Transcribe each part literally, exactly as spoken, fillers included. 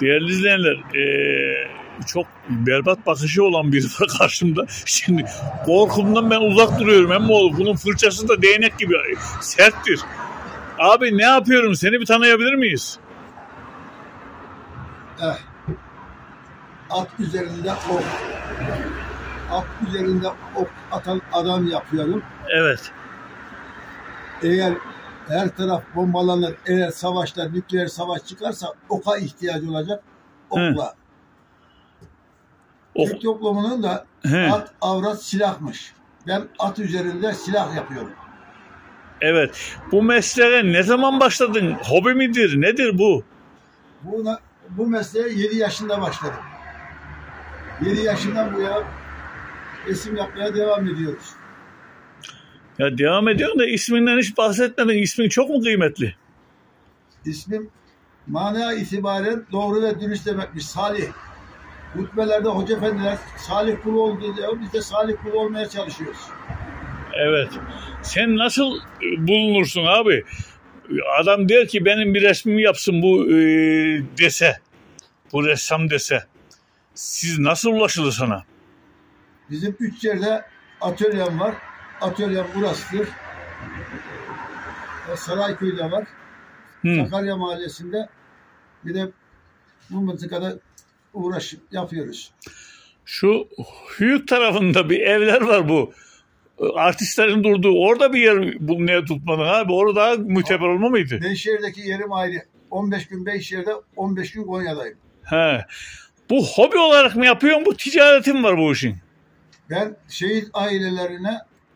Değerli izleyenler, ee, çok berbat bakışı olan biri var karşımda. Şimdi korkumdan ben uzak duruyorum. Hem oğlum bunun fırçası da değnek gibi serttir. Abi ne yapıyorum? Seni bir tanıyabilir miyiz? Eh, at üzerinde ok. At üzerinde ok atan adam yapıyorum. Evet. Eğer her taraf bombalanır, eğer savaşta nükleer savaş çıkarsa oka ihtiyacı olacak. Okla. Ok. Türk toplumunun da He. at, avrat, silahmış. Ben at üzerinde silah yapıyorum. Evet. Bu mesleğe ne zaman başladın? Hobi midir? Nedir bu? Bu, bu mesleğe yedi yaşında başladım. yedi yaşından bu yana resim yapmaya devam ediyoruz. Ya devam ediyorsun da isminden hiç bahsetmedin. İsmin çok mu kıymetli? İsmim mana itibaren doğru ve dürüst demekmiş. Salih. Hutbelerde hoca efendiler salih kul oldu diyor. Biz de salih kul olmaya çalışıyoruz. Evet. Sen nasıl bulunursun abi? Adam der ki benim bir resmimi yapsın bu e, dese. Bu ressam dese. Siz nasıl ulaşılır sana? Bizim üç yerde atölyem var. Atölyem burasıdır. Sarayköy'de var. Hmm. Sakarya Mahallesi'nde. Bir de bu mıntıkada uğraş yapıyoruz. Şu Hüyük tarafında bir evler var bu. Artistlerin durduğu. Orada bir yer bulmaya tutmadın abi. Orada daha müteber olma mıydı? Beyşehir'deki yerim ayrı. on beş gün Beyşehir'de, on beş gün Konya'dayım. He. Bu hobi olarak mı yapıyorsun? Bu ticaretin var bu işin. Ben şehit ailelerine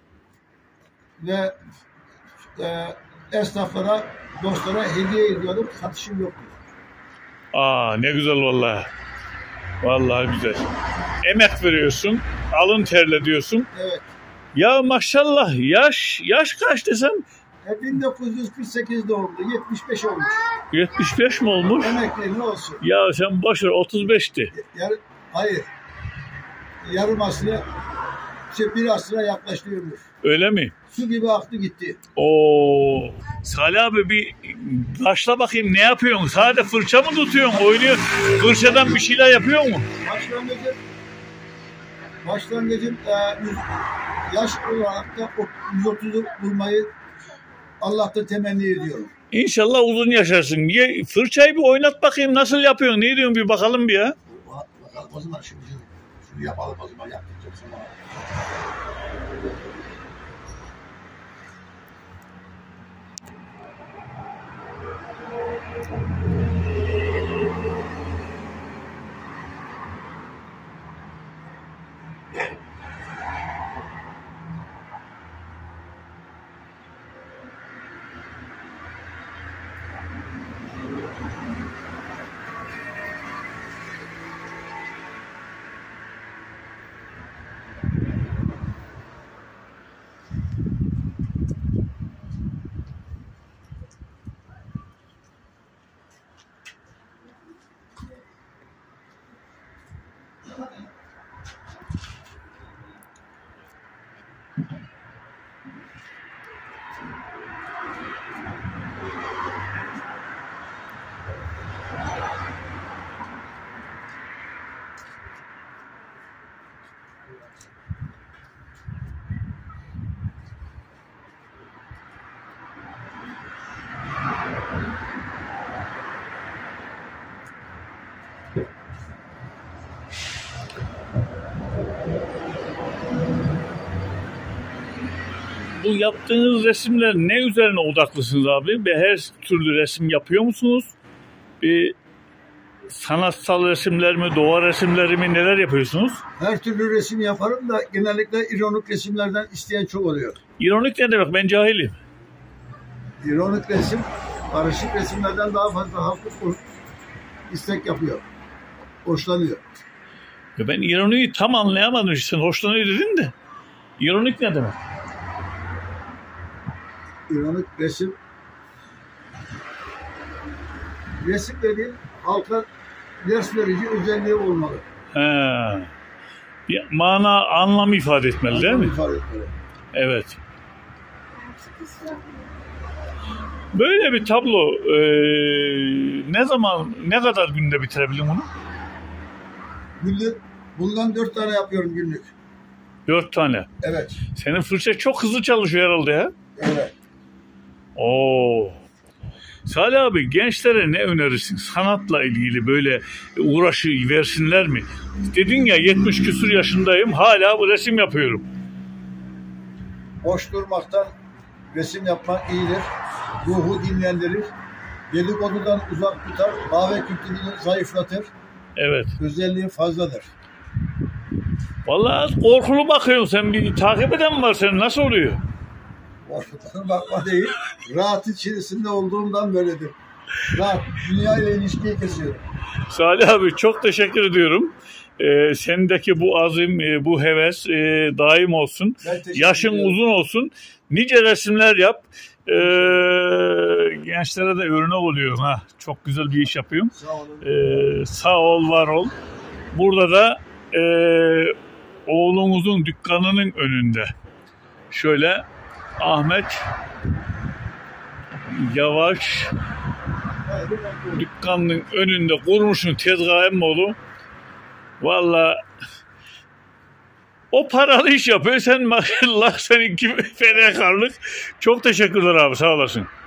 ve e, esnaflara, dostlara hediye ediyordum. Satışım yoktu. Aa ne güzel vallahi. Vallahi güzel. Emek veriyorsun, alın terle diyorsun. Evet. Ya maşallah yaş yaş kaç desem? E, bin dokuz yüz kırk sekiz doğumlu, yetmiş beş olmuş. yetmiş beş mi olmuş? Emekli ne olsun? Ya sen boş ver, otuz beşti. Yar, hayır. Yarım asra, işte bir asra yaklaştırıyormuş. Öyle mi? Su gibi aktı gitti. Oo, Salih abi bir başla bakayım ne yapıyorsun? Sadece fırça mı tutuyorsun? Oynuyor. Fırçadan bir şeyler yapıyor mu? Başlangıcım, başlangıcım e, yaş olarak da yüz otuzu bulmayı Allah'ta temenni ediyorum. İnşallah uzun yaşarsın. Niye? Fırçayı bir oynat bakayım nasıl yapıyorsun? Ne diyorsun bir bakalım bir ya. Bakalım o zaman şunu, şunu yapalım o zaman yaptıracaksın bana. Bu yaptığınız resimler ne üzerine odaklısınız abi? Ve her türlü resim yapıyor musunuz? Bir sanatsal resimler mi, doğa resimleri mi, neler yapıyorsunuz? Her türlü resim yaparım da genellikle ironik resimlerden isteyen çok oluyor. İronik ne demek? Ben cahilim. İronik resim, karışık resimlerden daha fazla halk istek yapıyor. Hoşlanıyor. Ya ben ironiyi tam anlayamadım. Sen hoşlanıyor dedin de. İronik ne demek? İronik resim, resim dediğin halka ders verici özelliği olmalı. He. Bir mana, anlam ifade etmeli anlam değil mi? ifade etmeli. Evet. Böyle bir tablo e, ne zaman, ne kadar günde bitirebilirim bunu? Günlük, bundan dört tane yapıyorum günlük. Dört tane. Evet. Senin fırça çok hızlı çalışıyor herhalde ya. Evet. Oo. Salih abi, gençlere ne önerirsin? Sanatla ilgili böyle uğraşı versinler mi? Dedin ya, yetmiş küsur yaşındayım, hala bu resim yapıyorum. Boş durmaktan resim yapmak iyidir. Ruhu dinlendirir. Dedikodudan uzak tutar. Kahve kültürünü zayıflatır. Evet. Özelliği fazladır. Vallahi korkulu bakıyorsun sen, bir takip eden mi var senin, nasıl oluyor? Boşluklarına bakma değil. Rahat içerisinde olduğumdan böyledir. Rahat. Dünya ile ilişkiyi kesiyorum. Salih abi, çok teşekkür ediyorum. Ee, sendeki bu azim, e, bu heves e, daim olsun. Yaşın ediyorum. Uzun olsun. Nice resimler yap. Ee, gençlere de örnek oluyor. Ha, çok güzel bir iş yapıyorum. Sağ olun. Ee, sağ ol, var ol. Burada da e, oğlumuzun dükkanının önünde. Şöyle Ahmet Yavaş dükkanının önünde kurmuşsun tezgah emmoğlu. Valla o paralı iş yapıyor. Sen maşallah, seninki fedakarlık. Çok teşekkürler abi, sağ olasın.